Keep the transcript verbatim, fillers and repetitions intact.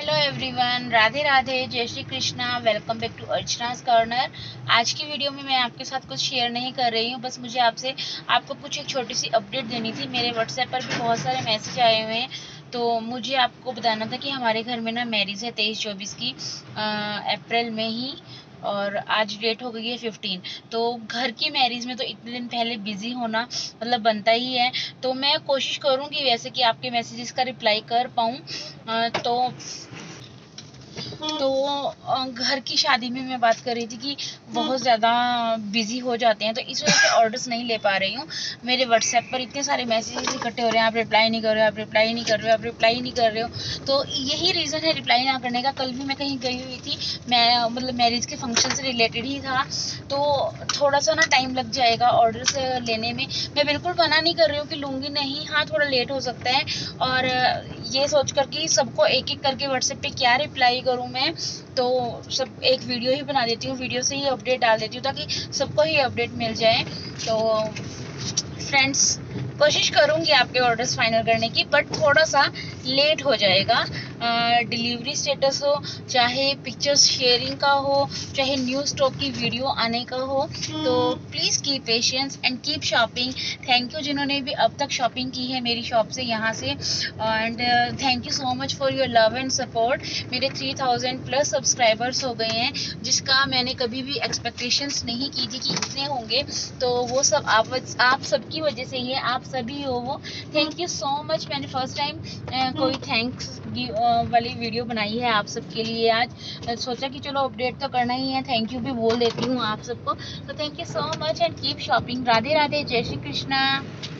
Hello everyone, Radhe Radhe, जय Shri Krishna. Welcome back to Archana's corner. आज की वीडियो में मैं आपके साथ कुछ शेयर नहीं कर रही हूँ, बस मुझे आपसे आपको कुछ एक छोटी सी अपडेट देनी थी। मेरे व्हाट्सएप पर भी बहुत सारे मैसेज आए हुए हैं, तो मुझे आपको बताना था कि हमारे घर में ना मैरिज है तेईस चौबीस की अप्रैल में ही, और आज डेट हो गई है फिफ्टीन। तो घर की मैरिज में तो इतने दिन पहले बिजी होना मतलब बनता ही है। तो मैं कोशिश करूँगी वैसे कि आपके मैसेजेस का रिप्लाई कर पाऊँ। तो तो घर की शादी में मैं बात कर रही थी कि बहुत ज़्यादा बिजी हो जाते हैं, तो इस वजह से ऑर्डर्स नहीं ले पा रही हूँ। मेरे व्हाट्सएप पर इतने सारे मैसेजेस इकट्ठे हो रहे हैं, आप रिप्लाई नहीं कर रहे हो, आप रिप्लाई नहीं कर रहे हो, आप रिप्लाई नहीं कर रहे हो। तो यही रीज़न है रिप्लाई ना करने का। कल भी मैं कहीं गई हुई थी, मैं मतलब मैरिज के फंक्शन से रिलेटेड ही था, तो थोड़ा सा ना टाइम लग जाएगा ऑर्डर्स लेने में। मैं बिल्कुल मना नहीं कर रही हूँ कि लूँगी नहीं, हाँ थोड़ा लेट हो सकता है। और ये सोच कर कि सबको एक एक करके व्हाट्सएप पे क्या रिप्लाई करूँ मैं, तो सब एक वीडियो ही बना देती हूँ, वीडियो से ही अपडेट डाल देती हूँ ताकि सबको ही अपडेट मिल जाए। तो फ्रेंड्स, कोशिश करूँगी आपके ऑर्डर्स फाइनल करने की, बट थोड़ा सा लेट हो जाएगा। डिलीवरी स्टेटस हो, चाहे पिक्चर्स शेयरिंग का हो, चाहे न्यू स्टॉक की वीडियो आने का हो, तो please keep patience and keep shopping. Thank you जिन्होंने भी अब तक शॉपिंग की है मेरी शॉप से, यहाँ से। And thank you so much for your love and support. मेरे थ्री थाउजेंड प्लस सब्सक्राइबर्स हो गए हैं, जिसका मैंने कभी भी एक्सपेक्टेशंस नहीं की थी कि इतने होंगे। तो वो सब आप आप सबकी वजह से ही है, आप सभी हो वो। Thank you so much. मैंने फर्स्ट टाइम कोई थैंक्स वाली वीडियो बनाई है आप सबके लिए। आज सोचा कि चलो अपडेट तो करना ही है, थैंक यू भी बोल देती हूँ आप सबको। तो thank you so much and keep shopping. Radhe Radhe, जय श्री कृष्णा।